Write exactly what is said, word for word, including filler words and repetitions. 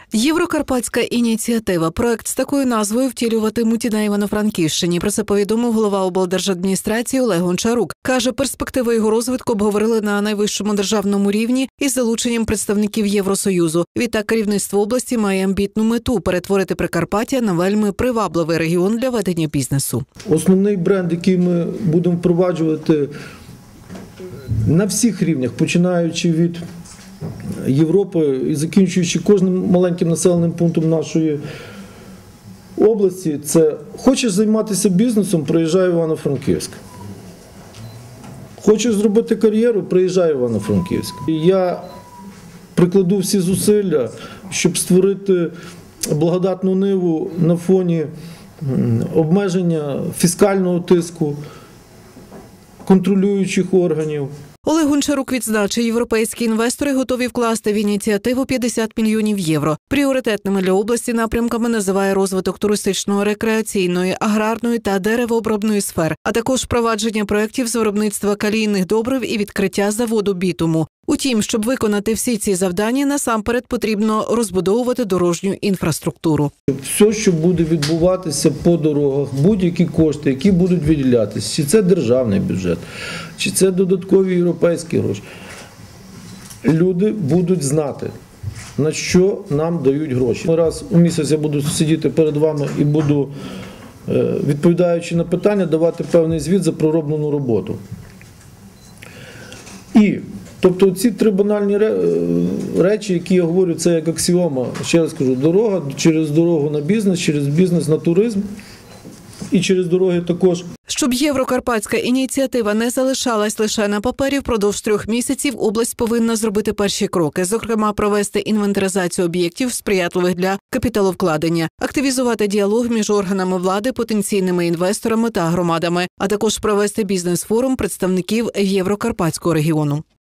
Єврокарпатська ініціатива. Проект з такою назвою втілюватимуть і на Івано-Франківщині. Про це повідомив голова облдержадміністрації Олег Гончарук. Каже, перспективи його розвитку обговорили на найвищому державному рівні із залученням представників Євросоюзу. Відтак керівництво області має амбітну мету – перетворити Прикарпаття на вельми привабливий регіон для ведення бізнесу. Основний бренд, який ми будемо впроваджувати на всіх рівнях, починаючи від Європи і закінчуючи кожним маленьким населеним пунктом нашої області, це хочеш займатися бізнесом – приїжджай в Івано-Франківськ. Хочеш зробити кар'єру – приїжджай в Івано-Франківськ. Я прикладу всі зусилля, щоб створити благодатну ниву на фоні обмеження фіскального тиску, контролюючих органів. Олег Гончарук відзначив, європейські інвестори готові вкласти в ініціативу п'ятдесят мільйонів євро. Пріоритетними для області напрямками називає розвиток туристичної, рекреаційної, аграрної та деревообробної сфер, а також впровадження проєктів з виробництва калійних добрив і відкриття заводу бітуму. Утім, щоб виконати всі ці завдання, насамперед потрібно розбудовувати дорожню інфраструктуру. Все, що буде відбуватися по дорогах, будь-які кошти, які будуть виділятися, чи це державний бюджет, чи це додаткові європейські гроші, люди будуть знати, на що нам дають гроші. Раз у місяць я буду сидіти перед вами і буду, відповідаючи на питання, давати певний звіт за пророблену роботу. І Тобто ці три банальні речі, які я говорю, це як аксіома. Ще раз кажу, дорога, через дорогу на бізнес, через бізнес на туризм і через дороги також. Щоб єврокарпатська ініціатива не залишалась лише на папері, впродовж трьох місяців область повинна зробити перші кроки, зокрема провести інвентаризацію об'єктів, сприятливих для капіталовкладення, активізувати діалог між органами влади, потенційними інвесторами та громадами, а також провести бізнес-форум представників Єврокарпатського регіону.